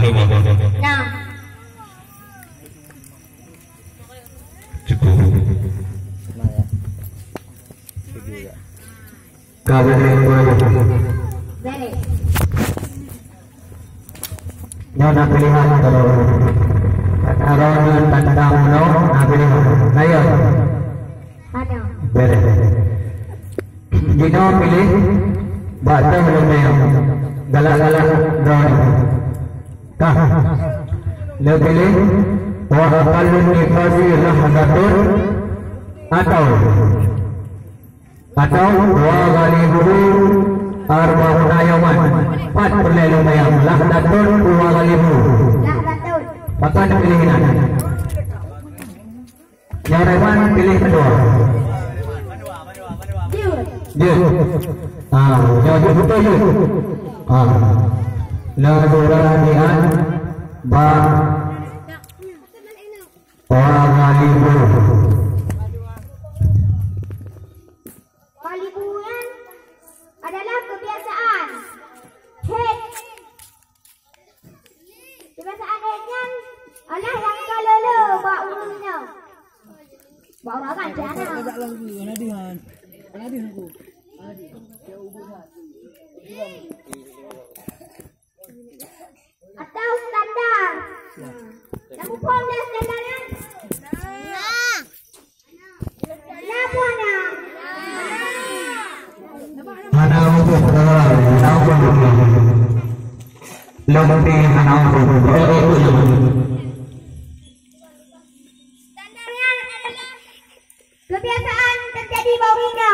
rumah. Nah. Cukup. Kabel Beres. Nyonya pilihan kalau tentang no, pilihan. Ayo. Ada. Beres. Gino pilih baca belum yang galak-galak drawing. Kah? Lo pilih wa aqallun nifasi lahdatun atau wa ghalibuhu arba'una yawman. 4 perlu lumayan. Lahdatun wa ghalibuhu. Lahdatun. Maka nak pilih mana? Yang Rewan pilih kedua. Dia. Jawab betul tu. La duranian ba wa ghalibuhu. Ghalibuhan adalah kebiasaan. Head. Kebiasaan headnya adalah yang kalolo bawa urusnya. Bawa orang jana. Atau standar. Kamu pun dah standarnya? Nah. Kenapa nak? Mana untuk lebih mana untuk Standarnya adalah kebiasaan terjadi baunya.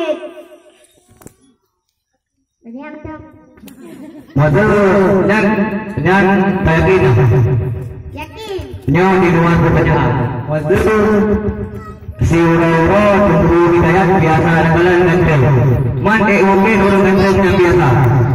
Ini yang betul. Betul dan yakin. Yakin. Nyawa di luar pertanyaan. Betul. Si orang tunggu hidayah biasa ramalan ganjil. Mande mungkin orang ganjil yang biasa.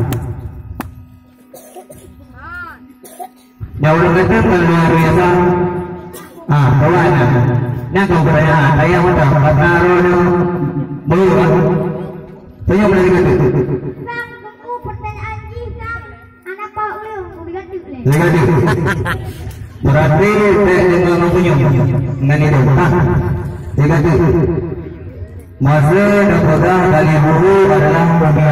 Jauh orang ganjil kalau luar biasa. Kawan. Nak kau pertanyaan. Saya macam pataro ni berubah. Tanya boleh ganjil. Bang, buku pertanyaan kita anak kau belum ganjil boleh. Ganjil. Berarti saya dengan mempunyai dengan itu. Masa dan ghalibuhu adalah